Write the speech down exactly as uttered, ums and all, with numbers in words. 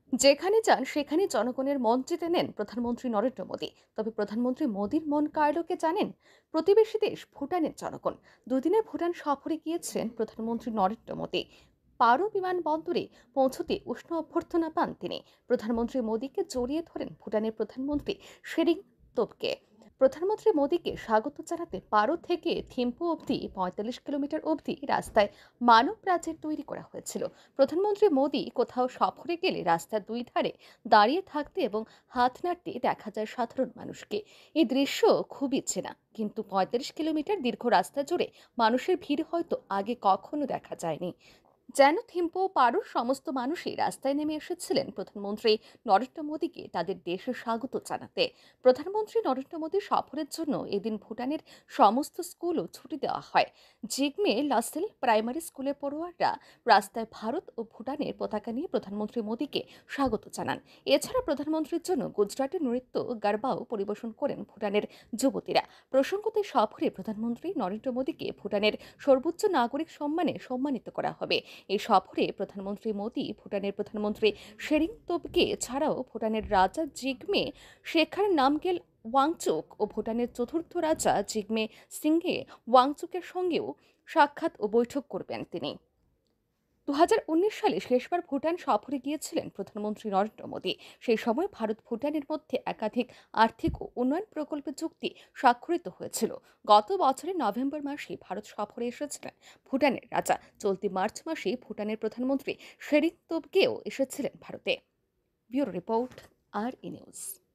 যেখানে যান সেখানে জনগণের মন জিতে নেন প্রধানমন্ত্রী নরেন্দ্র মোদী। তবে প্রধানমন্ত্রী মোদীর মন কাড়ল কে জানেন? প্রতিবেশী দেশ ভুটানের জনগণ। দুদিনের ভুটান সফরে গিয়েছেন প্রধানমন্ত্রী নরেন্দ্র মোদী। পারো বিমানবন্দরে পৌঁছতে উষ্ণ অভ্যর্থনা পান তিনি। প্রধানমন্ত্রী মোদীকে জড়িয়ে ধরেন ভুটানের প্রধানমন্ত্রী শেরিং তোবগে। প্রধানমন্ত্রী মোদীকে স্বাগত জানাতে পারো থেকে থিম্পু অবধি পঁয়তাল্লিশ কিলোমিটার অবধি রাস্তায় মানব প্রাচীর তৈরি করা হয়েছিল। প্রধানমন্ত্রী মোদী কোথাও সফরে গেলে রাস্তার দুই ধারে দাঁড়িয়ে থাকতে এবং হাত নাড়তে দেখা যায় সাধারণ মানুষকে। এই দৃশ্য খুবই চেনা, কিন্তু পঁয়তাল্লিশ কিলোমিটার দীর্ঘ রাস্তা জুড়ে মানুষের ভিড় হয়তো আগে কখনো দেখা যায়নি। যেন থিম্পু ও পারোর সমস্ত মানুষই রাস্তায় নেমে এসেছিলেন প্রধানমন্ত্রী নরেন্দ্র মোদীকে তাদের দেশে স্বাগত জানাতে। প্রধানমন্ত্রী নরেন্দ্র মোদীর সফরের জন্য এদিন ভুটানের সমস্ত স্কুলও ছুটি দেওয়া হয়। জিগমে লাসেল প্রাইমারি স্কুলের পড়ুয়াররা রাস্তায় ভারত ও ভুটানের পতাকা নিয়ে প্রধানমন্ত্রী মোদীকে স্বাগত জানান। এছাড়া প্রধানমন্ত্রীর জন্য গুজরাটের নৃত্য গারবাও পরিবেশন করেন ভুটানের যুবতীরা। প্রসঙ্গত, এই সফরে প্রধানমন্ত্রী নরেন্দ্র মোদীকে ভুটানের সর্বোচ্চ নাগরিক সম্মানে সম্মানিত করা হবে। এই সফরে প্রধানমন্ত্রী মোদী ভুটানের প্রধানমন্ত্রী শেরিং তোবগে ছাড়াও ভুটানের রাজা জিগমে শেখার নামগেল ওয়াংচুক ও ভুটানের চতুর্থ রাজা জিগমে সিংহে ওয়াংচুকের সঙ্গেও সাক্ষাৎ ও বৈঠক করবেন তিনি। দু হাজার উনিশ সালে শেষবার ভুটান সফরে গিয়েছিলেন প্রধানমন্ত্রী নরেন্দ্র মোদী। সেই সময় ভারত ভুটানের মধ্যে একাধিক আর্থিক ও উন্নয়ন প্রকল্পের চুক্তি স্বাক্ষরিত হয়েছিল। গত বছরের নভেম্বর মাসে ভারত সফরে এসেছিলেন ভুটানের রাজা। চলতি মার্চ মাসে ভুটানের প্রধানমন্ত্রী শেরিং তোবগেও এসেছিলেন ভারতে। Bureau report, R E news.